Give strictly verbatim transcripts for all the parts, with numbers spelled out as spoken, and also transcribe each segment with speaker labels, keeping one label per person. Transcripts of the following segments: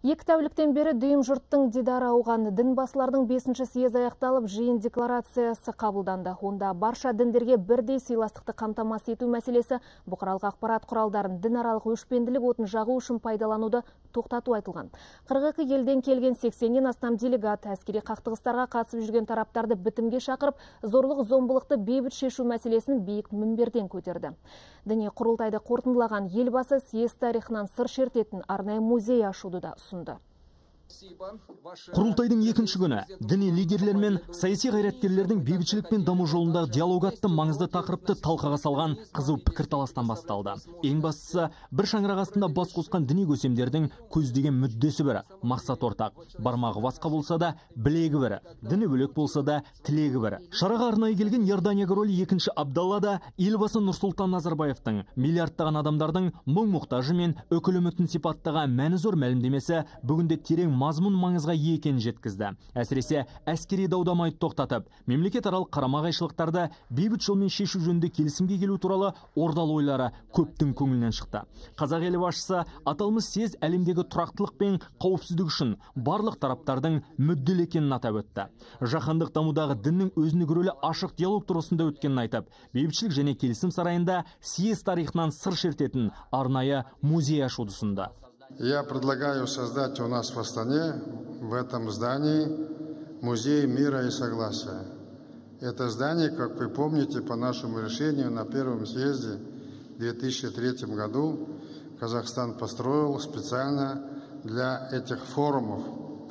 Speaker 1: Екі тәуліктен бері дүйім жұрттың дидары ауған дін басылардың бесінші съезі аяқталып, жиын декларациясы қабылданды. Онда барша діндерге бірдей сыйластықты қамтамасыз ету мәселесі бұқаралық ақпарат құралдарын дінаралық өшпенділік отын жағу үшін пайдалануды тоқтату айтылған. қырық екі елден келген сексеннен астам делегат әскери қақтығыстарға қатысып жүрген тараптарды бітімге шақырып, зорлық зомбылықты бейбіт шешу мәселесін биік мінберден көтерді. Діни құрылтайды қорытындылаған елбасы съезд тарихынан сыр шертетін арнайы музей ашуды да ұсынды.
Speaker 2: Құрылтайдың екінші күні діни лидерлер мен саяси қайраткерлердің бейбітшілік пен даму жолындағы диалог атты маңызды тақырыпты талқыға салған қызу пікірталастан басталды. Ең бастысы, бір шаңырақ астында бас қосқан діни көсемдердің көздеген мүддесі бірі, мақсат ортақ. Бармағы басқа болса да, білегі бірі, діні бөлек болса да, тілегі бірі. Шараға арнайы келген Иордания королі екінші Абдалла да елбасы Нұрсұлтан Назарбаевтың миллиардтаған адамдардың мұң-мұқтажы мен өкіл үмітін сипаттаған мәні зор мәлімдемесі бүгінде терең мазмұн маңызға екен жеткізді. Әсіресе әскери даудамайды тоқтатып, мемлекет аралық қарама-қайшылықтарды бейбіт жолмен шешу жөнінде келісімге келу туралы ордалы ойлары көптің көңілінен шықты. Қазақ елі басшысы аталмыш съезд әлемдегі тұрақтылық пен қауіпсіздік үшін барлық тараптардың мүдделі екенін атап өтті. Жаһандық дамудағы діннің өзіндік рөлі ашық диалог тұрғысында өткенін айтып, бейбітшілік және келісім сарайында съезд тарихынан сыр шертетін арнайы музей ашуды ұсынды.
Speaker 3: Я предлагаю создать у нас в Астане, в этом здании, музей мира и согласия. Это здание, как вы помните, по нашему решению на первом съезде в две тысячи третьем году Казахстан построил специально для этих форумов.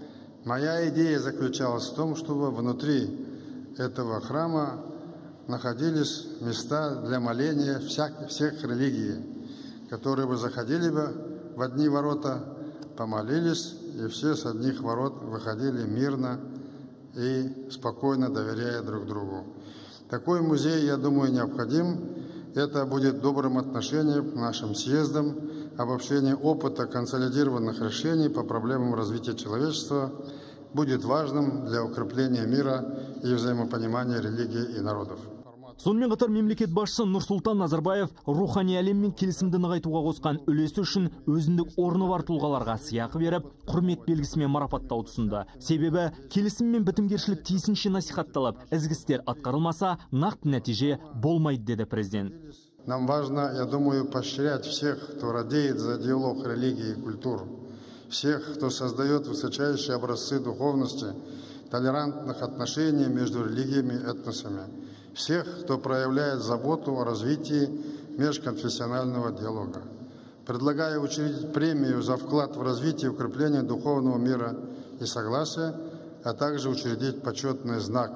Speaker 3: Моя идея заключалась в том, чтобы внутри этого храма находились места для моления всех, всех религий, которые бы заходили бы в одни ворота, помолились, и все с одних ворот выходили мирно и спокойно, доверяя друг другу. Такой музей, я думаю, необходим. Это будет добрым отношением к нашим съездам, обобщение опыта консолидированных решений по проблемам развития человечества будет важным для укрепления мира и взаимопонимания религий и народов.
Speaker 2: Сонымен қатар мемлекет басшысы Нұрсұлтан Назарбаев рухани әлеммен келісімді нығайтуға қосқан үлесі үшін өзіндік орны бар тұлғаларға сыйақы беріп, құрмет белгісімен марапаттауды ұсынды. Себебі келісім мен бітімгершілік тиісінше насихатталып, ізгі істер атқарылмаса, нақты нәтиже болмайды, деді президент.
Speaker 3: Нам важно, я думаю, поощрять всех, кто радеет за диалог религии и культур, всех, кто создает высочайшие образцы духовности, толерантных отношений между религиями и этносами. Всех, кто проявляет заботу о развитии межконфессионального диалога. Предлагаю учредить премию за вклад в развитие и укрепление духовного мира и согласия, а также учредить почетный знак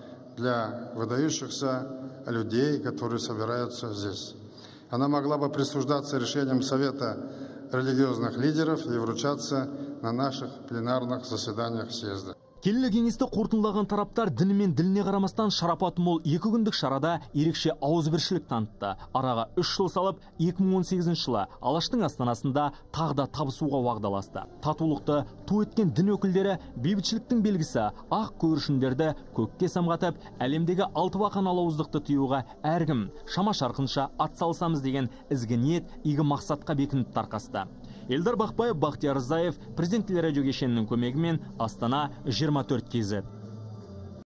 Speaker 3: для выдающихся людей, которые собираются здесь. Она могла бы присуждаться решением Совета религиозных лидеров и вручаться на наших пленарных заседаниях съезда.
Speaker 2: Келелі кеңесті қорытындылаған тараптар діні мен діліне қарамастан шарапаты мол екі күндік шарада ерекше ауызбіршілік танытты. Араға үш жыл салып, екі мың он сегізінші жылы Алаштың астанасында тағда табысуға уағдаласты. Татулықты ту еткен дін өкілдері бейбітшіліктің белгісі ақ көгершіндерді көкке самғатып, әлемдегі алты бақан алауыздықты тыюға әркім шама шарқынша атсалысамыз деген ізгі ниет, игі мақсатқа бекініп тарқасты. Эльдар Бақбаев, Бақтияр Рзаев, президент телерадио кешенінің көмегімен Астана жиырма төрт кз.